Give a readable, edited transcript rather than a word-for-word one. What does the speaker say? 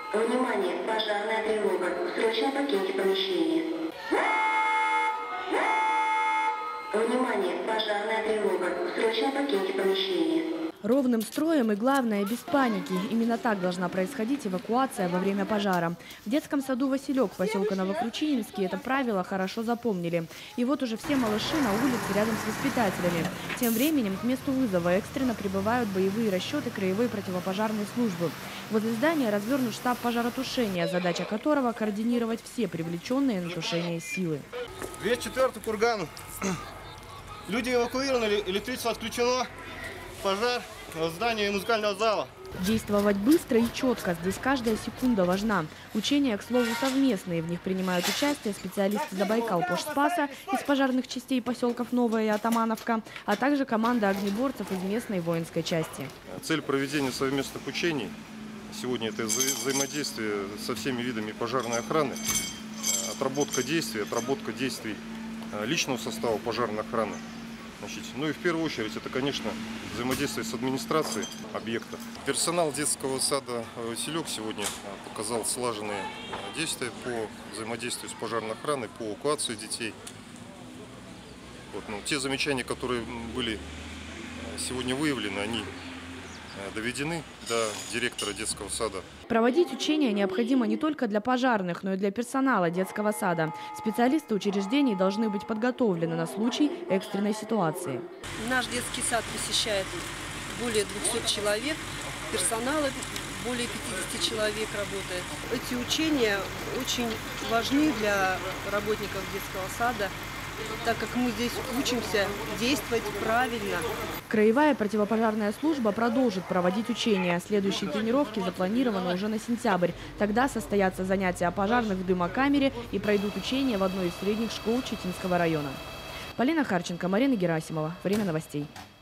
Внимание, пожарная тревога. Срочно покиньте помещение. Внимание, пожарная тревога. Срочно покиньте помещение. Ровным строем и, главное, без паники. Именно так должна происходить эвакуация во время пожара. В детском саду «Василек» поселка Новокручининский это правило хорошо запомнили. И вот уже все малыши на улице рядом с воспитателями. Тем временем к месту вызова экстренно прибывают боевые расчеты краевой противопожарной службы. Возле здания развернут штаб пожаротушения, задача которого – координировать все привлеченные на тушение силы. 204-й курган. Люди эвакуированы, электричество отключено. Пожар в здании музыкального зала. Действовать быстро и четко. Здесь каждая секунда важна. Учения, к слову, совместные. В них принимают участие специалисты Забайкал-Пожспаса из пожарных частей поселков Новая и Атамановка, а также команда огнеборцев из местной воинской части. Цель проведения совместных учений сегодня – это взаимодействие со всеми видами пожарной охраны, отработка действий личного состава пожарной охраны. Ну и в первую очередь это, конечно, взаимодействие с администрацией объекта. Персонал детского сада «Василек» сегодня показал слаженные действия по взаимодействию с пожарной охраной, по эвакуации детей. Те замечания, которые были сегодня выявлены, они доведены до директора детского сада. Проводить учения необходимо не только для пожарных, но и для персонала детского сада. Специалисты учреждений должны быть подготовлены на случай экстренной ситуации. Наш детский сад посещает более 200 человек, персонала более 50 человек работает. Эти учения очень важны для работников детского сада, так как мы здесь учимся действовать правильно. Краевая противопожарная служба продолжит проводить учения. Следующие тренировки запланированы уже на сентябрь. Тогда состоятся занятия пожарных в дымокамере и пройдут учения в одной из средних школ Читинского района. Полина Харченко, Марина Герасимова. Время новостей.